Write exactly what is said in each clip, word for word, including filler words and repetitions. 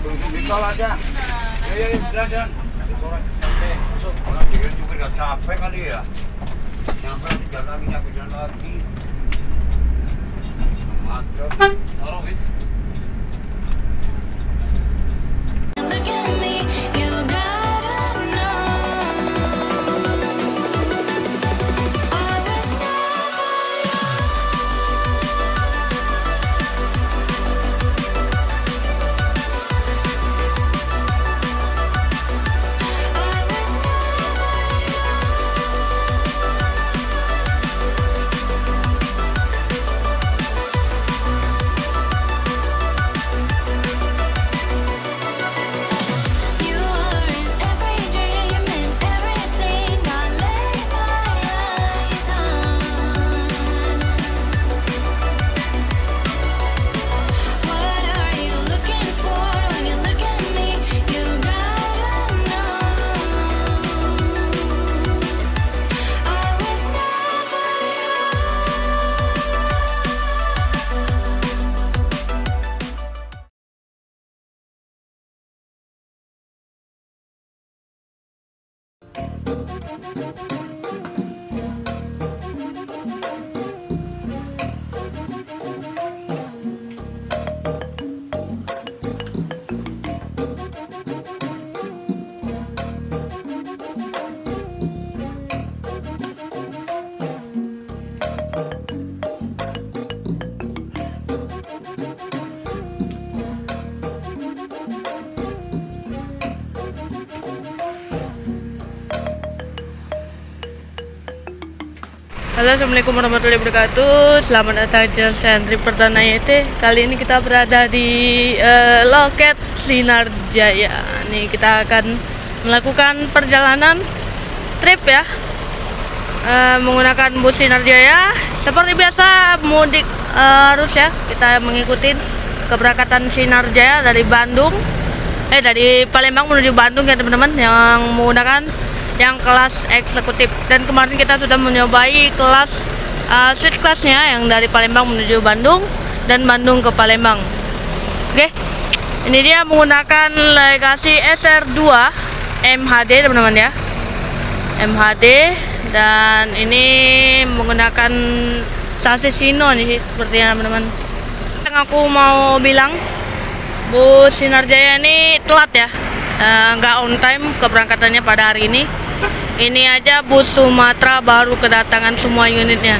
Kita aja. Ya ya dan dan. Sore. Eh, masuk. Orang dia juga nggak capek kali ya. Nyampe jalan lagi, nyampe jalan lagi. Macet. Taruh wis. Halo, assalamualaikum warahmatullahi wabarakatuh. Selamat datang di channel Trip Perdana Y T. Kali ini kita berada di uh, loket Sinar Jaya. Nih kita akan melakukan perjalanan trip ya, uh, menggunakan bus Sinar Jaya. Seperti biasa mudik uh, arus ya. Kita mengikuti keberangkatan Sinar Jaya dari Bandung, eh dari Palembang menuju Bandung ya teman-teman, yang menggunakan yang kelas eksekutif. Dan kemarin kita sudah mencobai kelas uh, suite kelasnya yang dari Palembang menuju Bandung dan Bandung ke Palembang. Oke, ini dia menggunakan Legacy S R dua M H D teman-teman ya, M H D, dan ini menggunakan sasis Hino nih sepertinya teman-teman. Yang aku mau bilang, bus Sinar Jaya ini telat ya, nggak uh, on time keberangkatannya pada hari ini. Ini aja bus Sumatera baru kedatangan semua unitnya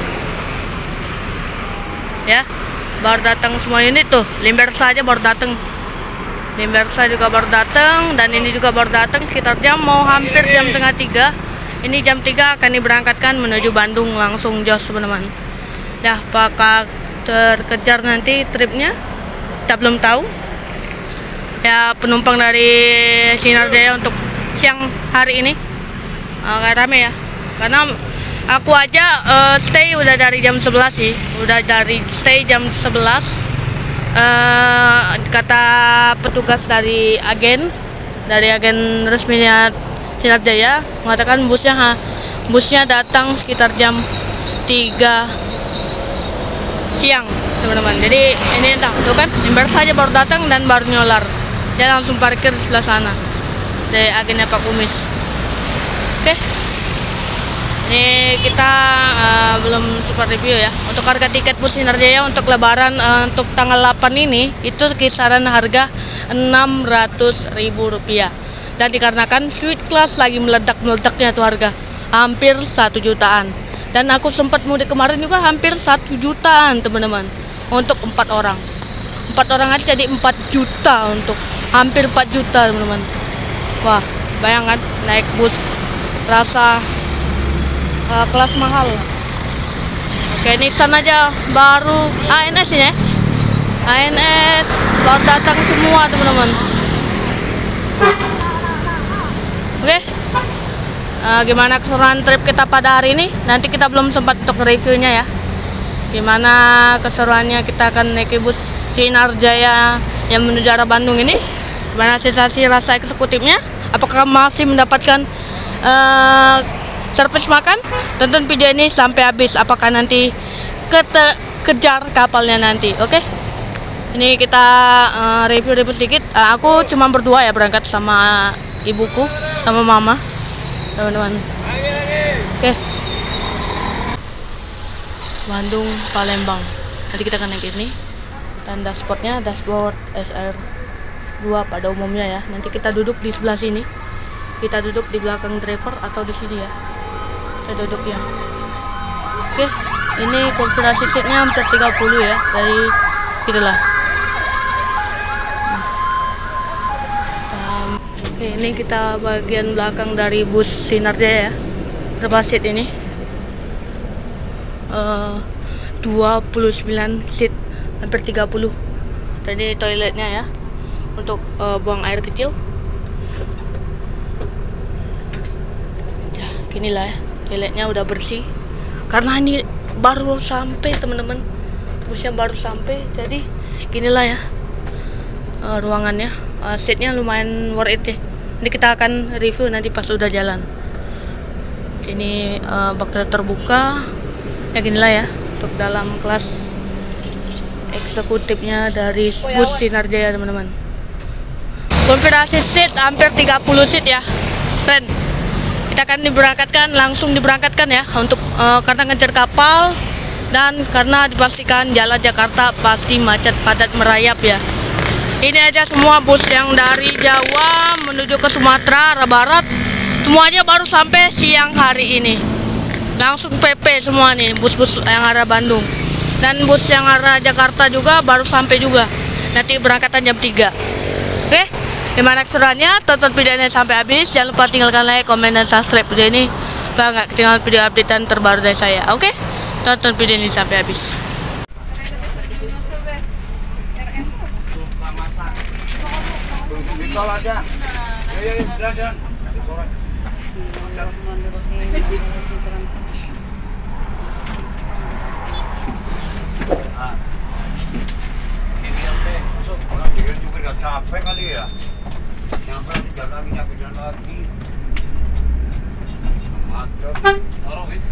ya, baru datang semua unit tuh. Limbersa aja baru datang, Limbersa juga baru datang, dan ini juga baru datang sekitar jam mau hampir jam tengah tiga. Ini jam tiga akan diberangkatkan menuju Bandung langsung jos teman-teman ya. Apakah terkejar nanti tripnya kita belum tahu ya. Penumpang dari Sinar Jaya untuk siang hari ini agak rame ya, karena aku aja uh, stay udah dari jam sebelas sih, udah dari stay jam sebelas. Uh, kata petugas dari agen dari agen resminya Sinar Jaya mengatakan busnya ha, busnya datang sekitar jam tiga siang teman-teman. Jadi ini entah tuh kan, Limber saja baru datang dan baru nyolar, dia langsung parkir di sebelah sana dari agennya Pak Kumis. Oke, ini kita uh, belum super review ya. Untuk harga tiket bus Sinar Jaya untuk Lebaran uh, untuk tanggal delapan ini itu kisaran harga enam ratus ribu rupiah. Dan dikarenakan suite class lagi meledak-meledaknya tuh harga hampir satu jutaan. Dan aku sempat mudik kemarin juga hampir satu jutaan teman-teman untuk empat orang. Empat orang aja jadi empat juta, untuk hampir empat juta teman-teman. Wah, bayangkan naik bus rasa uh, kelas mahal. Oke, Nissan aja baru A N S ini ya, A N S baru datang semua teman-teman. Oke, uh, gimana keseruan trip kita pada hari ini? Nanti kita belum sempat untuk reviewnya ya, gimana keseruannya. Kita akan naik bus Sinar Jaya yang menuju arah Bandung ini. Gimana sensasi rasa eksekutifnya? Apakah masih mendapatkan Uh, servis makan? Tonton video ini sampai habis. Apakah nanti kete kejar kapalnya nanti? Oke, okay? Ini kita uh, review-review sedikit. Uh, aku cuma berdua ya berangkat sama ibuku, sama mama, teman-teman. Oke. Okay. Bandung, Palembang. Nanti kita akan naik ini. Tanda spotnya dashboard S R dua pada umumnya ya. Nanti kita duduk di sebelah sini. Kita duduk di belakang driver atau di sini ya. Kita duduk ya. Oke. Okay. Ini konfigurasi seatnya hampir tiga puluh ya. Dari gitulah. Oke, ini kita bagian belakang dari bus Sinar Jaya ya. Berapa seat ini? Uh, dua puluh sembilan seat, hampir tiga puluh. Tadi toiletnya ya, untuk uh, buang air kecil. Ya, ginilah ya, toiletnya udah bersih. Karena ini baru sampai teman-teman, busnya baru sampai, jadi ginilah ya uh, ruangannya. Uh, seatnya lumayan worth it ya. Ini kita akan review nanti pas udah jalan. Ini uh, bak terbuka, ya ginilah ya untuk dalam kelas eksekutifnya dari bus Sinar Jaya teman-teman. Konfigurasi seat hampir tiga puluh seat ya, keren. Kita akan diberangkatkan, langsung diberangkatkan ya untuk uh, karena ngejar kapal dan karena dipastikan jalan Jakarta pasti macet padat merayap ya. Ini aja semua bus yang dari Jawa menuju ke Sumatera, arah barat, semuanya baru sampai siang hari ini. Langsung P P semua nih, bus-bus yang arah Bandung. Dan bus yang arah Jakarta juga baru sampai juga. Nanti berangkatan jam tiga. Oke, gimana keseruannya? Tonton videonya sampai habis. Jangan lupa tinggalkan like, komen, dan subscribe video ini. Biar nggak ketinggalan video updatean terbaru dari saya. Oke, tonton video ini sampai habis. Tol aja. Ya ya ya, jalan jalan. Nanti sore. Ah. Ini yang teh, masuk orang dia juga nggak capek kali ya. Nyampe jalan lagi, nyampe jalan lagi. Macet. Taruh wis.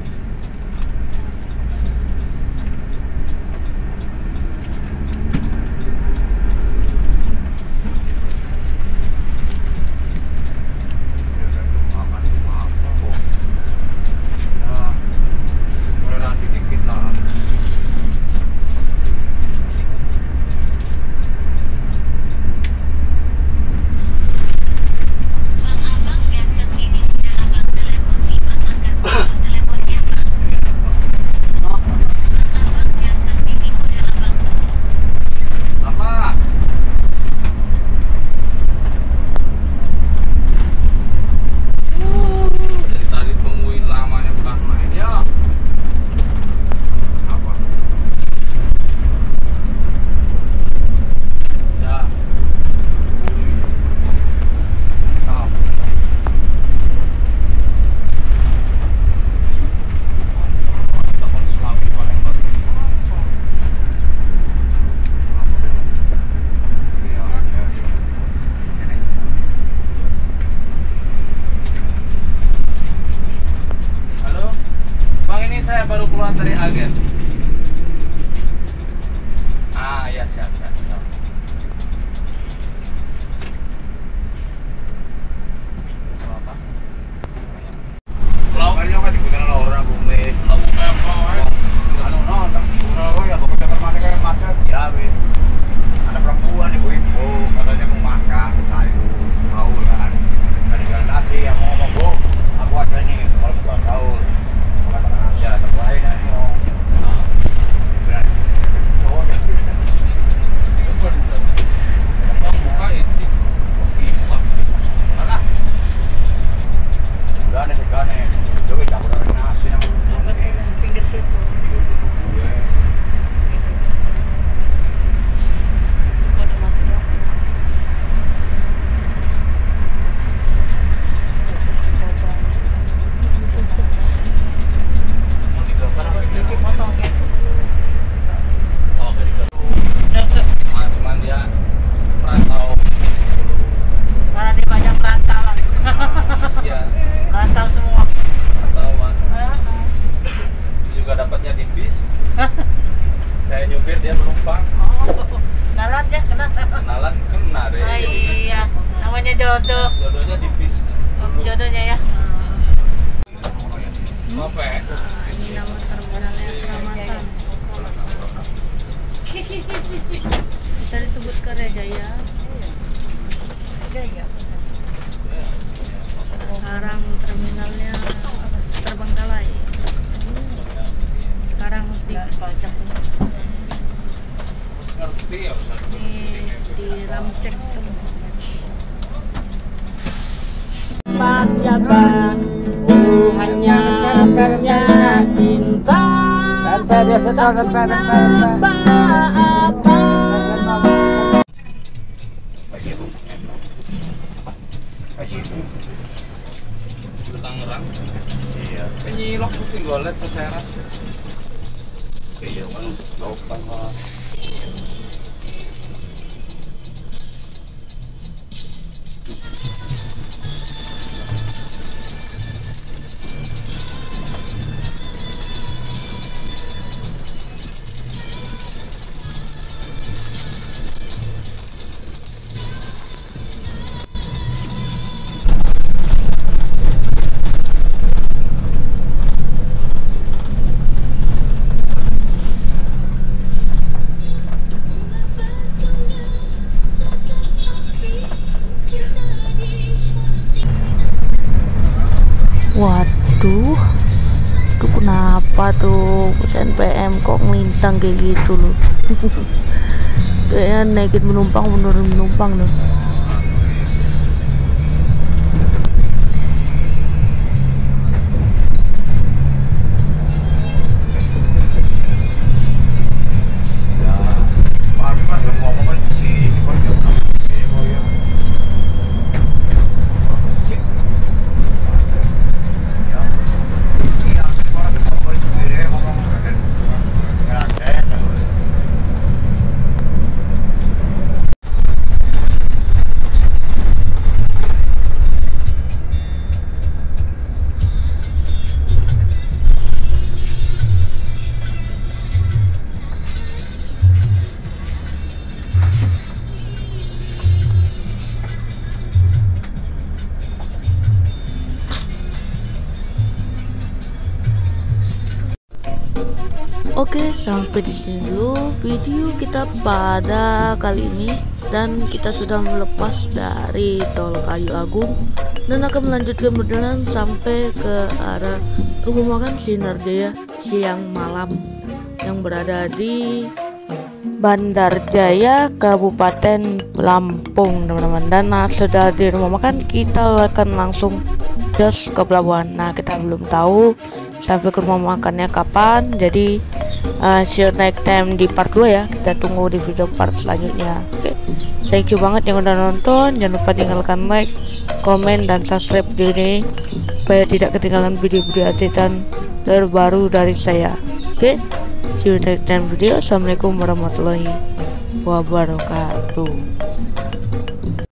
Saya baru keluar dari agen. Ah ya, siap siap, siap. Apa? Kalau kan yang kasih bikin orang bumi. Lalu kayak apa? Anu no, tak orang ya pokoknya termana kayak macet ya weh. Ada perempuan ibu-ibu katanya mau makan sayur, tahu kan? Dari jalan nasi yang mau ngomong bu, aku ada nih kalau buka sahur. Ya, terlain aja. namanya jodoh. Jodohnya di bis. Jodohnya ya. Apa? Ini nama terminalnya Kramasan. Bisa disebut Karya Jaya. Sekarang terminalnya Terbengkalai. Sekarang di pajak Ngerti ya Ustaz. ini di Ramcek tuh. Siapa? Oh hanya karena cinta. Apa? Pagi Bu. Pagi Bu. Di Tangerang. Iya. Penyilok mesti golet seseras. Iya kan. Lopan Pak. Waduh, itu kenapa tuh N P M kok ngelintang kayak gitu loh? Kayaknya naikin penumpang menurun penumpang tuh. Ya, Pak kan belum ngomong kan sih, ini kan jam enam. Oh ya. Oke, sampai di sini dulu video kita pada kali ini, dan kita sudah melepas dari Tol Kayu Agung dan akan melanjutkan perjalanan sampai ke arah rumah makan Sinar Jaya siang malam yang berada di Bandar Jaya, Kabupaten Lampung, teman-teman. Dan nah, sudah di rumah makan, kita akan langsung gas ke pelabuhan. Nah, kita belum tahu sampai ke rumah makannya kapan, jadi uh, see you next time di part dua ya. Kita tunggu di video part selanjutnya. Oke, okay. Thank you banget yang udah nonton. Jangan lupa tinggalkan like, komen, dan subscribe video ini supaya tidak ketinggalan video-video updatean terbaru dari saya. Oke, okay? See you next time video. Assalamualaikum warahmatullahi wabarakatuh.